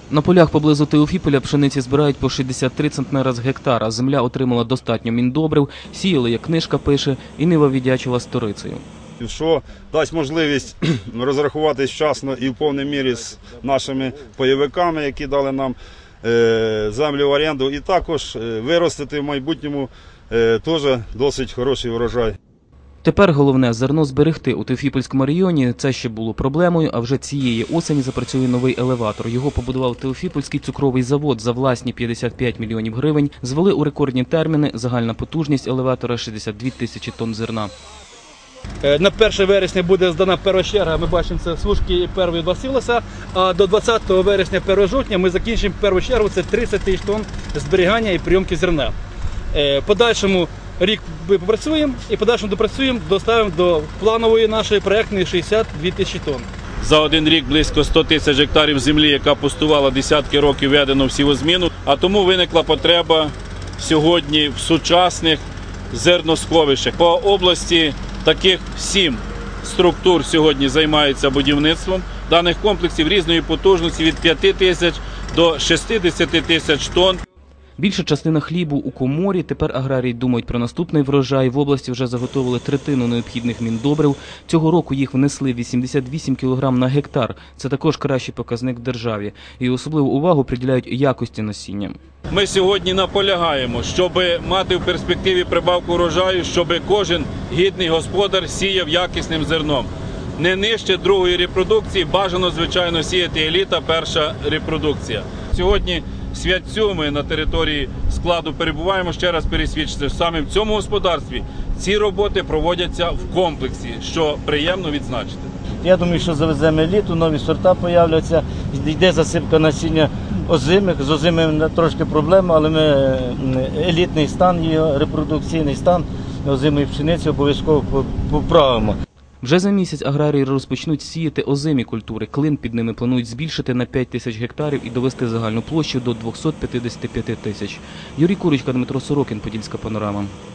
На полях поблизу Теофіполя пшениці збирають по 63 центнера з гектара. Земля отримала достатньо міндобрив, сіяли, як книжка пише, і нива віддячила сторицею. Що дасть можливість розрахуватись вчасно і в повній мірі з нашими пайовиками, які дали нам землю в оренду, і також виростити в майбутньому теж досить хороший врожай. Тепер головне – зерно зберегти. У Теофіпольському районі це ще було проблемою, а вже цієї осені запрацює новий елеватор. Його побудував Теофіпольський цукровий завод за власні 55 мільйонів гривень. Звели у рекордні терміни, загальна потужність елеватора – 62 тисячі тонн зерна. На 1 вересня буде здана перша черга, ми бачимо, це сушки першої два силоса, а до 20 вересня, 1 жовтня ми закінчимо першу чергу, це 30 тисяч тонн зберігання і прийомки зерна. Подальшому рік ми попрацюємо і подальшому допрацюємо, доставимо до планової нашої проєктної 62 тисячі тонн. За один рік близько 100 тисяч гектарів землі, яка пустувала десятки років, введено в сівозміну, а тому виникла потреба сьогодні в сучасних зерносховищах. По області таких 7 структур сьогодні займаються будівництвом даних комплексів різної потужності від 5 тисяч до 60 тисяч тонн. Більша частина хлібу у коморі. Тепер аграрії думають про наступний врожай. В області вже заготовили третину необхідних міндобрив. Цього року їх внесли 88 кг на гектар. Це також кращий показник в державі. І особливу увагу приділяють якості насіння. Ми сьогодні наполягаємо, щоб мати в перспективі прибавку врожаю, щоб кожен гідний господар сіяв якісним зерном. Не нижче другої репродукції, бажано, звичайно, сіяти еліта, перша репродукція. Сьогодні Святцю ми на території складу перебуваємо, ще раз пересвідчити, саме в цьому господарстві ці роботи проводяться в комплексі, що приємно відзначити. Я думаю, що завеземо еліту, нові сорта з'являться, йде засипка насіння озимих, з озимим трошки проблема, але ми елітний стан, його репродукційний стан озимої пшениці обов'язково поправимо. Вже за місяць аграрії розпочнуть сіяти озимі культури. Клин під ними планують збільшити на 5 тисяч гектарів і довести загальну площу до 255 тисяч. Юрій Курочка, Дмитро Сорокін, Подільська панорама.